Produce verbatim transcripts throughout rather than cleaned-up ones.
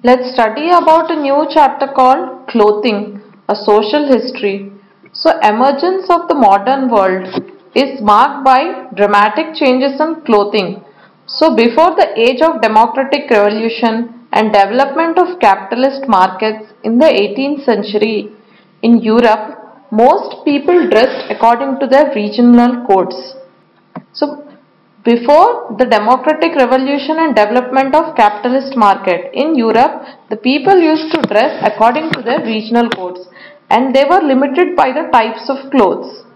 Let's study about a new chapter called Clothing, a Social History. So, emergence of the modern world is marked by dramatic changes in clothing. So, before the age of democratic revolution and development of capitalist markets in the eighteenth century in Europe, most people dressed according to their regional codes. So, before the democratic revolution and development of capitalist market in Europe, the people used to dress according to their regional codes and they were limited by the types of clothes.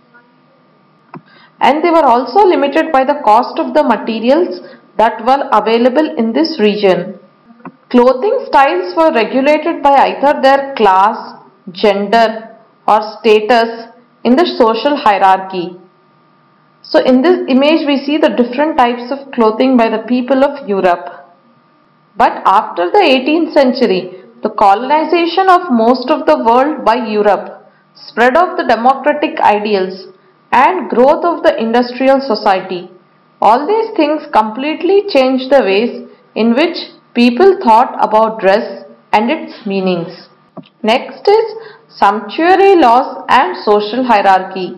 And they were also limited by the cost of the materials that were available in this region. Clothing styles were regulated by either their class, gender, or status in the social hierarchy. So in this image we see the different types of clothing by the people of Europe. But after the eighteenth century, the colonization of most of the world by Europe, spread of the democratic ideals and growth of the industrial society, all these things completely changed the ways in which people thought about dress and its meanings. Next is sumptuary laws and social hierarchy.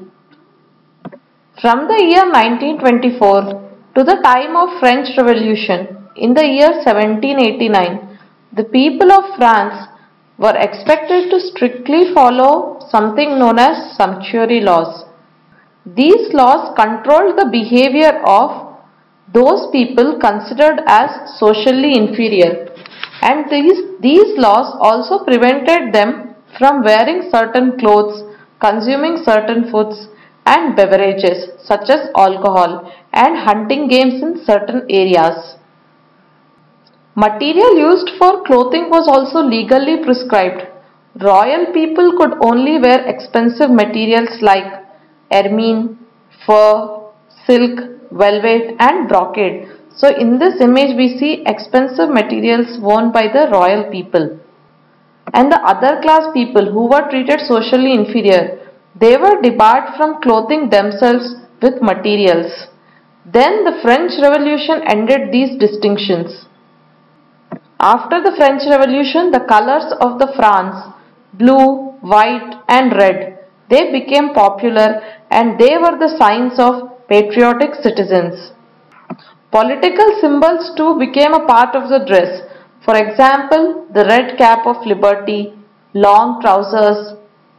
From the year nineteen twenty-four to the time of French Revolution in the year seventeen eighty-nine, the people of France were expected to strictly follow something known as sumptuary laws. These laws controlled the behavior of those people considered as socially inferior, and these, these laws also prevented them from wearing certain clothes, consuming certain foods and beverages such as alcohol and hunting games in certain areas. Material used for clothing was also legally prescribed. Royal people could only wear expensive materials like ermine, fur, silk, velvet and brocade. So in this image we see expensive materials worn by the royal people. And the other class people who were treated socially inferior, they were debarred from clothing themselves with materials. Then the French Revolution ended these distinctions. After the French Revolution, the colors of the France, blue, white and red, they became popular and they were the signs of patriotic citizens. Political symbols too became a part of the dress. For example, the red cap of liberty, long trousers,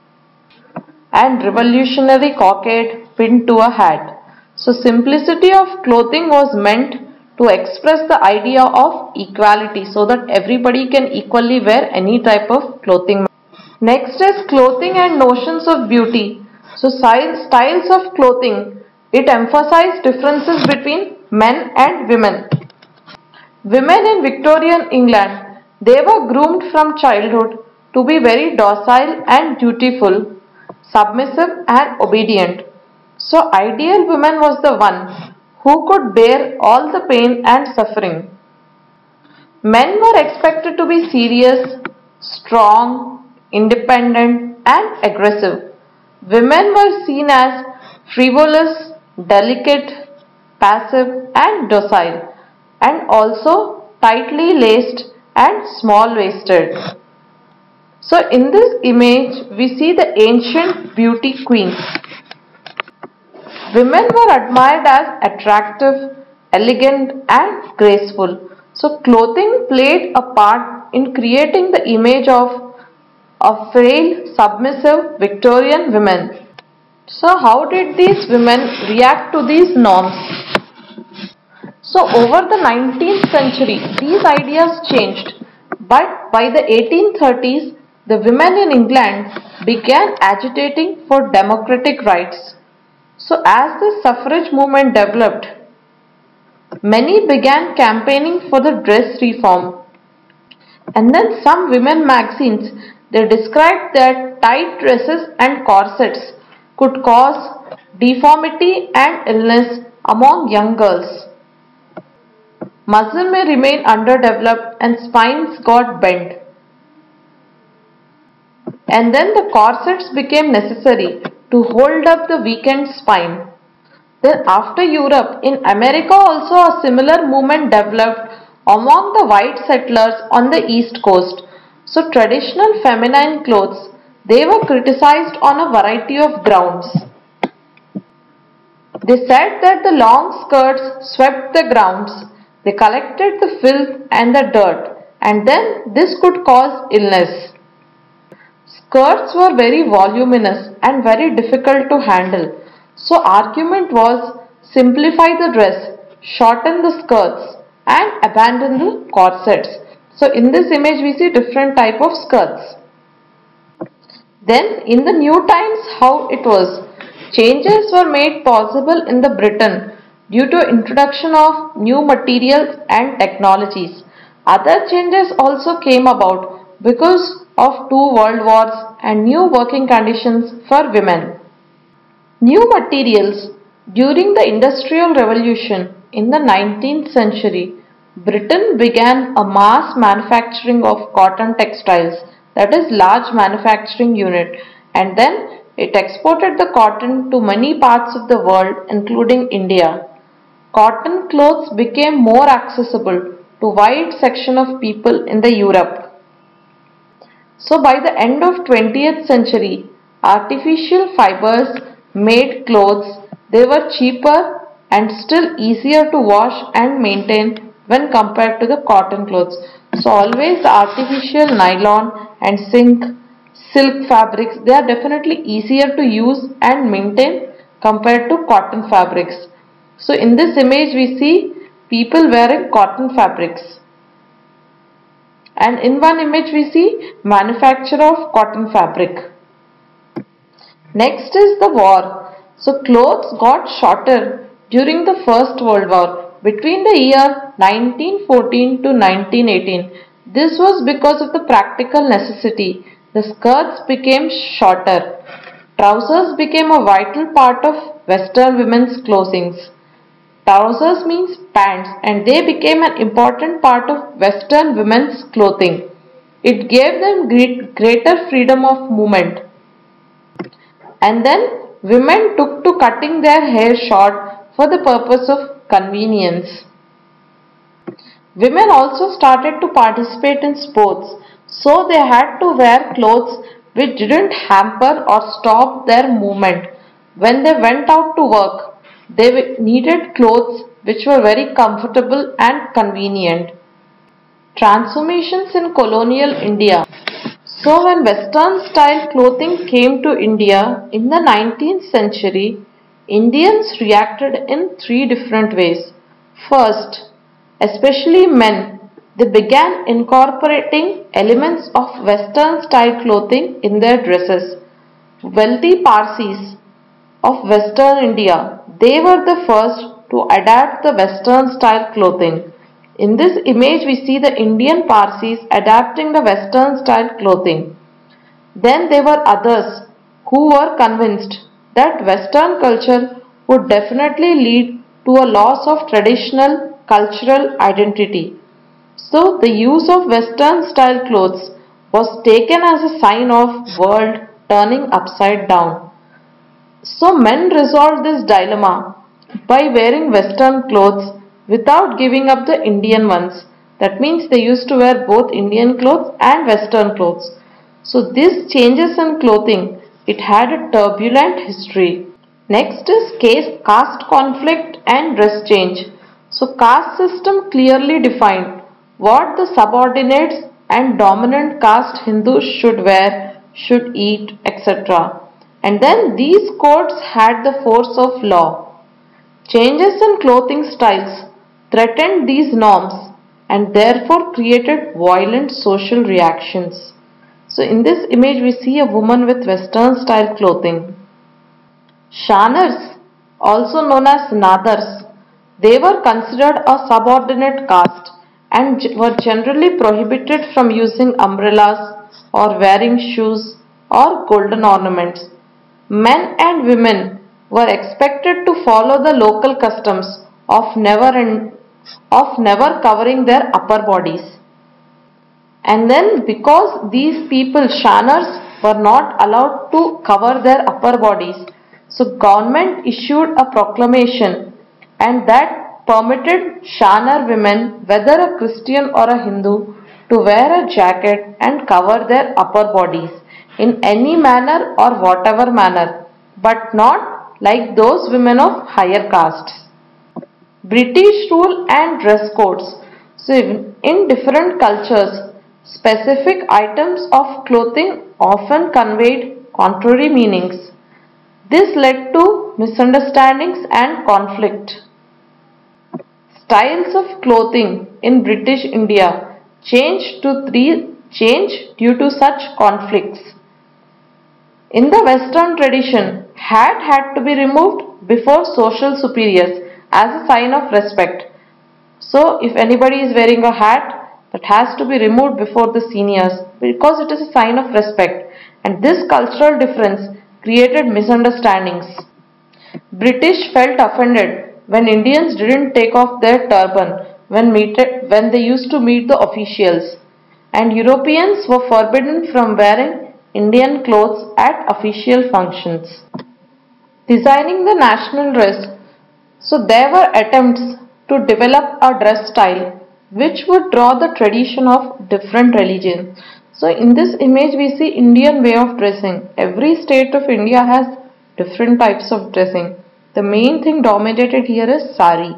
and revolutionary cockade pinned to a hat. So simplicity of clothing was meant to express the idea of equality so that everybody can equally wear any type of clothing. Next is clothing and notions of beauty. So styles of clothing, it emphasized differences between men and women. Women in Victorian England, they were groomed from childhood to be very docile and dutiful, submissive and obedient. So ideal woman was the one who could bear all the pain and suffering. Men were expected to be serious, strong, independent and aggressive. Women were seen as frivolous, delicate, passive and docile, and also tightly laced and small-waisted. So in this image we see the ancient beauty queens. Women were admired as attractive, elegant and graceful. So clothing played a part in creating the image of a frail, submissive Victorian women. So how did these women react to these norms? So over the nineteenth century these ideas changed, but by the eighteen thirties the women in England began agitating for democratic rights. So as the suffrage movement developed, many began campaigning for the dress reform. And then some women magazines, they described that tight dresses and corsets could cause deformity and illness among young girls. Muscle may remain underdeveloped and spines got bent. And then the corsets became necessary to hold up the weakened spine. Then after Europe, in America also a similar movement developed among the white settlers on the east coast. So traditional feminine clothes, they were criticized on a variety of grounds. They said that the long skirts swept the grounds, they collected the filth and the dirt, and then this could cause illness. Skirts were very voluminous and very difficult to handle. So argument was simplify the dress, shorten the skirts and abandon the corsets. So in this image we see different type of skirts. Then in the new times how it was. Changes were made possible in the Britain due to introduction of new materials and technologies. Other changes also came about because of two world wars and new working conditions for women. New materials. During the Industrial Revolution in the nineteenth century, Britain began a mass manufacturing of cotton textiles, that is large manufacturing unit, and then it exported the cotton to many parts of the world including India. Cotton clothes became more accessible to wide section of people in the Europe. So by the end of twentieth century, artificial fibers made clothes. They were cheaper and still easier to wash and maintain when compared to the cotton clothes. So always the artificial nylon and silk, silk fabrics, they are definitely easier to use and maintain compared to cotton fabrics. So in this image we see people wearing cotton fabrics. And in one image we see manufacture of cotton fabric. Next is the war. So clothes got shorter during the First World War between the year nineteen fourteen to nineteen eighteen. This was because of the practical necessity. The skirts became shorter. Trousers became a vital part of Western women's clothing. Trousers means pants and they became an important part of Western women's clothing. It gave them great, greater freedom of movement. And then women took to cutting their hair short for the purpose of convenience. Women also started to participate in sports, so they had to wear clothes which didn't hamper or stop their movement. When they went out to work, they needed clothes which were very comfortable and convenient. Transformations in colonial India. So when Western style clothing came to India in the nineteenth century, Indians reacted in three different ways. First, especially men, they began incorporating elements of Western style clothing in their dresses. Wealthy Parsis of Western India, they were the first to adapt the Western style clothing. In this image we see the Indian Parsis adapting the Western style clothing. Then there were others who were convinced that Western culture would definitely lead to a loss of traditional cultural identity. So the use of Western style clothes was taken as a sign of world turning upside down. So men resolved this dilemma by wearing Western clothes without giving up the Indian ones. That means they used to wear both Indian clothes and Western clothes. So these changes in clothing, it had a turbulent history. Next is caste conflict and dress change. So caste system clearly defined what the subordinates and dominant caste Hindus should wear, should eat, et cetera. And then these codes had the force of law. Changes in clothing styles threatened these norms and therefore created violent social reactions. So in this image we see a woman with Western style clothing. Shanars, also known as Nadars, they were considered a subordinate caste and were generally prohibited from using umbrellas or wearing shoes or golden ornaments. Men and women were expected to follow the local customs of never and of never covering their upper bodies. And then because these people, Shanars, were not allowed to cover their upper bodies, so government issued a proclamation and that permitted Shanar women, whether a Christian or a Hindu, to wear a jacket and cover their upper bodies in any manner or whatever manner, but not like those women of higher castes. British rule and dress codes. So, in different cultures, specific items of clothing often conveyed contrary meanings. This led to misunderstandings and conflict. Styles of clothing in British India changed to three change due to such conflicts. In the Western tradition, hat had to be removed before social superiors as a sign of respect. So, if anybody is wearing a hat, that has to be removed before the seniors because it is a sign of respect, and this cultural difference created misunderstandings. British felt offended when Indians didn't take off their turban when, meted, when they used to meet the officials, and Europeans were forbidden from wearing Indian clothes at official functions. Designing the national dress. So there were attempts to develop a dress style which would draw the tradition of different religions. So in this image we see Indian way of dressing. Every state of India has different types of dressing. The main thing dominated here is sari.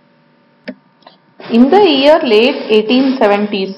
In the year late eighteen seventies,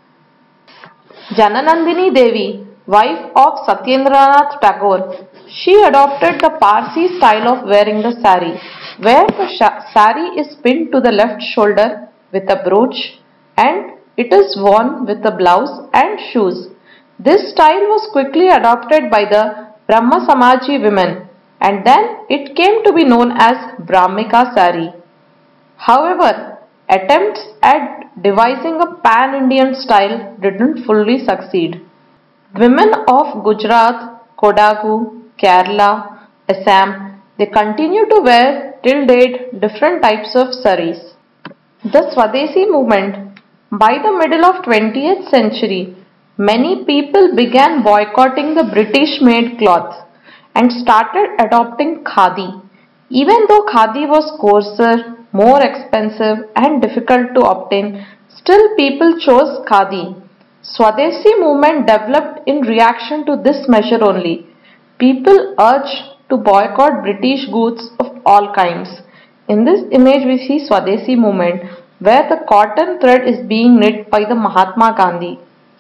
Jananandini Devi, wife of Satyendranath Tagore, she adopted the Parsi style of wearing the sari, where the sari is pinned to the left shoulder with a brooch and it is worn with a blouse and shoes. This style was quickly adopted by the Brahma Samaji women and then it came to be known as Brahmika sari. However, attempts at devising a pan-Indian style didn't fully succeed. Women of Gujarat, Kodagu, Kerala, Assam, they continue to wear till date different types of saris. The Swadeshi movement. By the middle of twentieth century, many people began boycotting the British-made cloth and started adopting khadi. Even though khadi was coarser, more expensive and difficult to obtain, still people chose khadi. Swadeshi movement developed in reaction to this measure only. People urged to boycott British goods of all kinds. In this image we see Swadeshi movement where the cotton thread is being knit by the Mahatma Gandhi.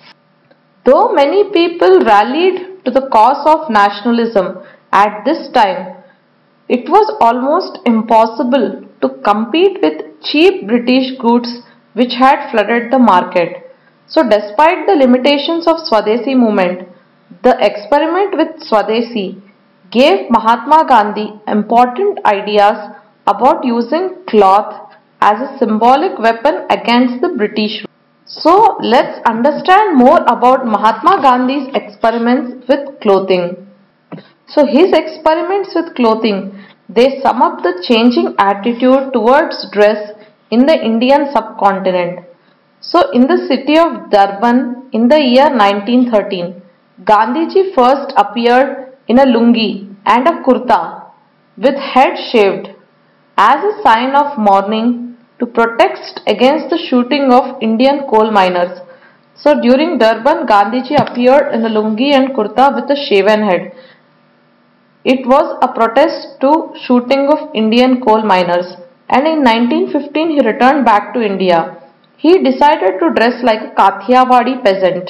Though many people rallied to the cause of nationalism at this time, it was almost impossible to compete with cheap British goods which had flooded the market. So despite the limitations of Swadeshi movement, the experiment with Swadeshi gave Mahatma Gandhi important ideas about using cloth as a symbolic weapon against the British. So let's understand more about Mahatma Gandhi's experiments with clothing. So his experiments with clothing, they sum up the changing attitude towards dress in the Indian subcontinent. So in the city of Durban in the year nineteen thirteen, Gandhiji first appeared in a lungi and a kurta with head shaved as a sign of mourning to protest against the shooting of Indian coal miners. So during Durban, Gandhiji appeared in a lungi and kurta with a shaven head. It was a protest to shooting of Indian coal miners, and in nineteen fifteen he returned back to India. He decided to dress like a Kathiawadi peasant.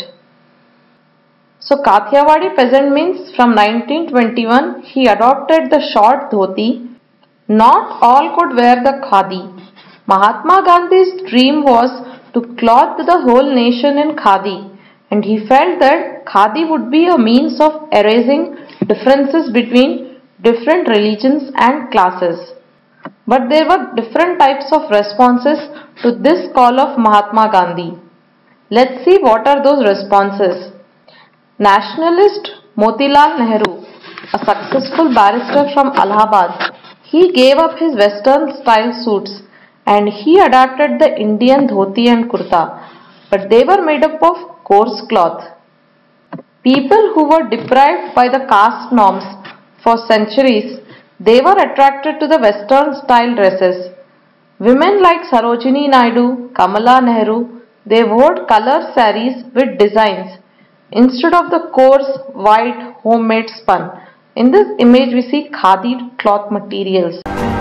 So Kathiawadi peasant means from nineteen twenty-one he adopted the short dhoti. Not all could wear the khadi. Mahatma Gandhi's dream was to clothe the whole nation in khadi, and he felt that khadi would be a means of erasing differences between different religions and classes. But there were different types of responses to this call of Mahatma Gandhi. Let's see what are those responses. Nationalist Motilal Nehru, a successful barrister from Allahabad, he gave up his western style suits and he adopted the Indian dhoti and kurta, but they were made up of coarse cloth. People who were deprived by the caste norms for centuries, they were attracted to the western style dresses. Women like Sarojini Naidu, Kamala Nehru, they wore color saris with designs instead of the coarse white homemade spun. In this image we see khadi cloth materials.